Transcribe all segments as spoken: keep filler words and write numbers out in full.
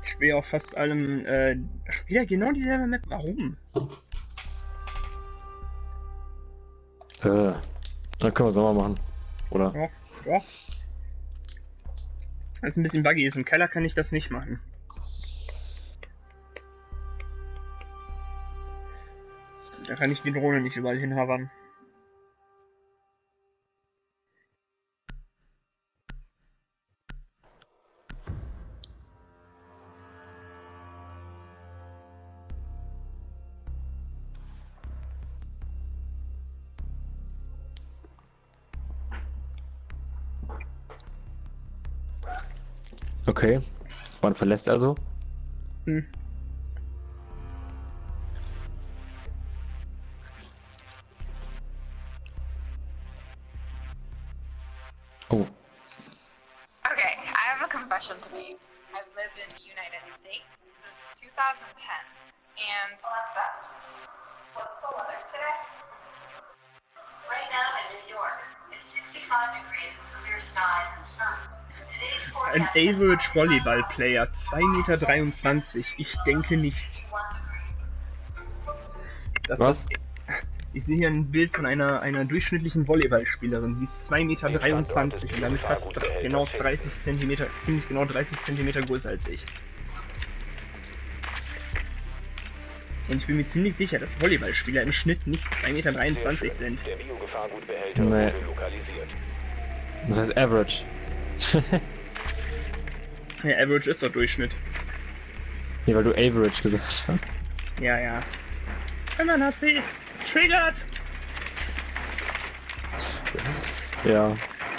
Ich spiele auf fast allem, äh, wieder genau dieselbe Map. Warum? Äh, dann können wir es auch mal machen. Oder? Ja, ja. Weil es ein bisschen buggy ist. Im Keller kann ich das nicht machen. Da kann ich die Drohne nicht überall hinhavern. Okay. Wann verlässt er so? Hm. Oh. Okay, I have a confession to make. I've lived in the United States since two thousand ten, and Alexa, what's the weather today? Right now in New York, it's sixty-five degrees with clear skies and sun. Today's Ein forecast is Average Volleyball-Player, zwei Meter dreiundzwanzig. Ich denke nicht. sixty-one degrees. Das Was? Ist, ich sehe hier ein Bild von einer, einer durchschnittlichen Volleyballspielerin. Sie ist zwei Meter dreiundzwanzig und damit fast genau dreißig Zentimeter, ziemlich genau dreißig Zentimeter größer als ich. Und ich bin mir ziemlich sicher, dass Volleyballspieler im Schnitt nicht zwei Meter dreiundzwanzig sind. Der Biogefahrgutbehälter Nee. wurde lokalisiert. Das heißt Average. Der Average ist doch Durchschnitt. Nee, weil du Average gesagt hast. Ja, ja. Und dann hat sie triggert. Ja.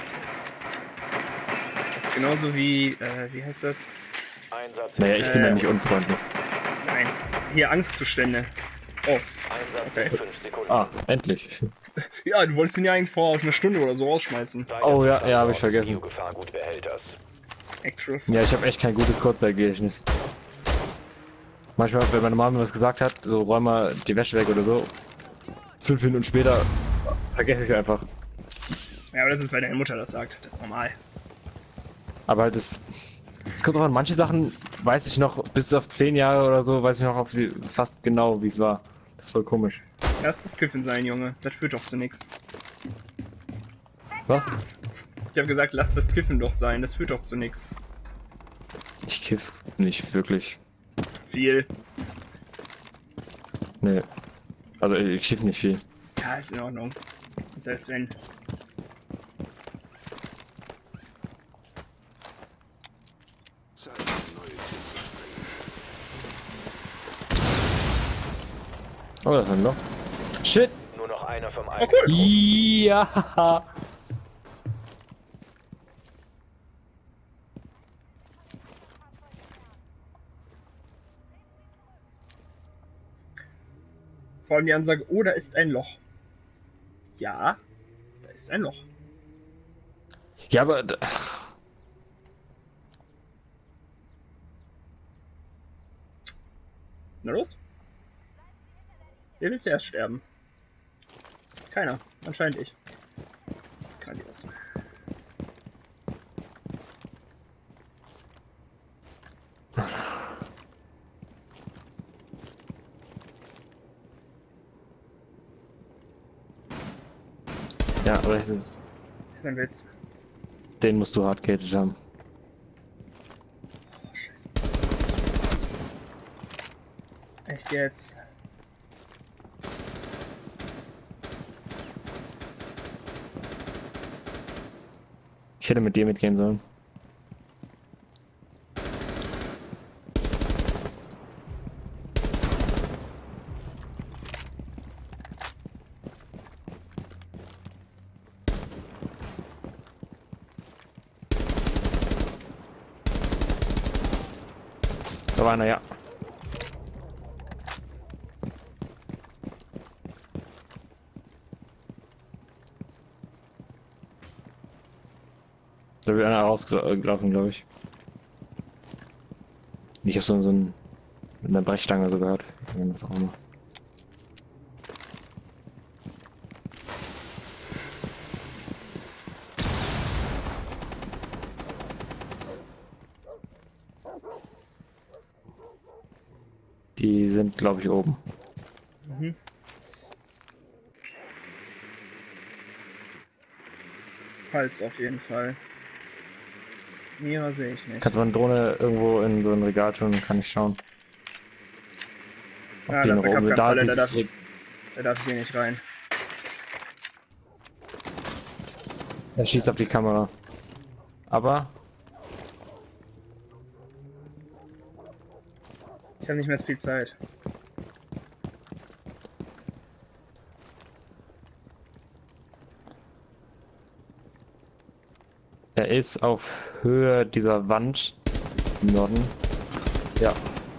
Das ist genauso wie, äh, wie heißt das? Einsatz. Naja, ich bin Äh, ja nicht unfreundlich. Nein, hier Angstzustände. Oh, Einsatz okay. in fünf Sekunden. Ah, endlich. ja, du wolltest ihn ja eigentlich vor einer Stunde oder so rausschmeißen. Oh ja, ja, hab ich vergessen. Biogefahrgutbehälters. Actual. Ja, ich habe echt kein gutes Kurzzeitgedächtnis. Manchmal, wenn meine Mama mir was gesagt hat, so räum mal die Wäsche weg oder so, fünf Minuten später vergesse ich es einfach. Ja, aber das ist, weil deine Mutter das sagt. Das ist normal. Aber halt das, es kommt drauf an, manche Sachen weiß ich noch, bis auf zehn Jahre oder so, weiß ich noch auf die, fast genau, wie es war. Das ist voll komisch. Lass das Kiffen sein, Junge. Das führt doch zu nichts. Was? Ich habe gesagt, lass das Kiffen doch sein. Das führt doch zu nichts. Ich kiff nicht wirklich. Viel. Nee. Also ich kiff nicht viel. Ja, ist in Ordnung. Selbst wenn. Oh, das ist ein Loch. Shit! Nur noch einer vom Oh, eigenen. cool. Ja! Vor allem die Ansage, oh, da ist ein Loch. Ja, da ist ein Loch. Ja, aber... d- Na los? Wer will zuerst sterben? Keiner. Anscheinend ich. Kann ich das. Ja, aber ich- Das ist ein Witz. den musst du hardgated haben. Oh, scheiße. Echt jetzt? Ich hätte mit dir mitgehen sollen. Da war einer, ja. Da wird einer rausgelaufen, glaube ich. Ich habe so, so ein, mit einer Brechstange so gehört. Was auch immer. Die sind, glaube ich, oben. Mhm. Hals auf jeden Fall. Mira sehe ich nicht. Kannst du mal eine Drohne irgendwo in so ein Regal tun, kann ich schauen. Ob Ah, die das noch ist der oben sind. Da, Kapkanfalle, da dieses darf, Re da darf ich hier nicht rein. er schießt auf die Kamera. Aber Ich habe nicht mehr so viel Zeit. er ist auf Höhe dieser Wand im Norden. Ja.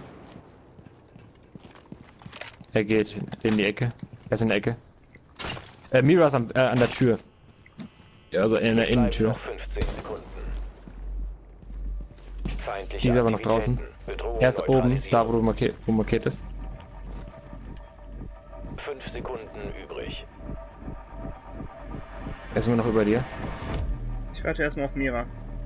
Er geht in die Ecke. Er ist in der Ecke. Äh, Mira ist am, äh, an der Tür. Ja, also in der Bleiben Innentür. noch fünfzehn Sekunden. Feindliche Die ist aber noch draußen. Aktivitäten. Bedrohung Er ist oben, neutralisiert. da wo du markiert, wo markiert ist. Fünf Sekunden übrig. Er ist immer noch über dir. Ich warte erstmal auf Mira.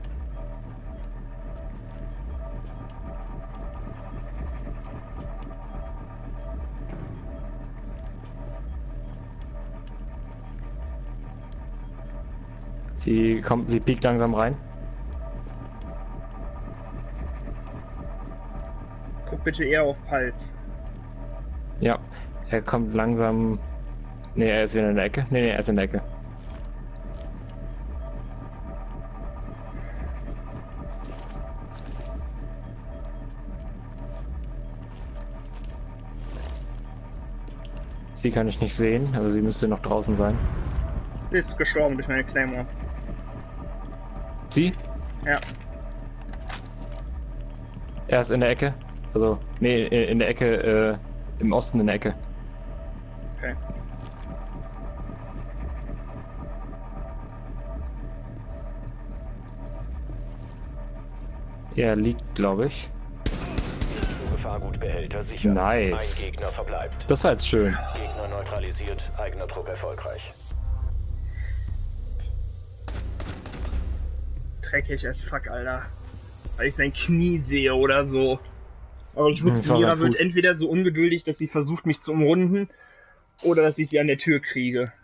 Sie kommt, sie piekt langsam rein. Guck bitte eher auf Hals. Ja, er kommt langsam. Ne, er ist wieder in der Ecke. Ne, nee, er ist in der Ecke. Sie kann ich nicht sehen, also sie müsste noch draußen sein. Sie ist gestorben durch meine Claymore. Sie? Ja. Er ist in der Ecke. Also, nee, in der Ecke, äh, im Osten in der Ecke. Okay. Er liegt, glaube ich. Gefahrgutbehälter sicher. Nice. Ein Gegner verbleibt. Das war jetzt schön. Gegner neutralisiert. Eigener Trupp erfolgreich. Dreckig as fuck, Alter. Weil ich sein Knie sehe oder so. Aber ich Hm, das wusste, war Mira sein wird Fuß. entweder so ungeduldig, dass sie versucht mich zu umrunden, oder dass ich sie an der Tür kriege.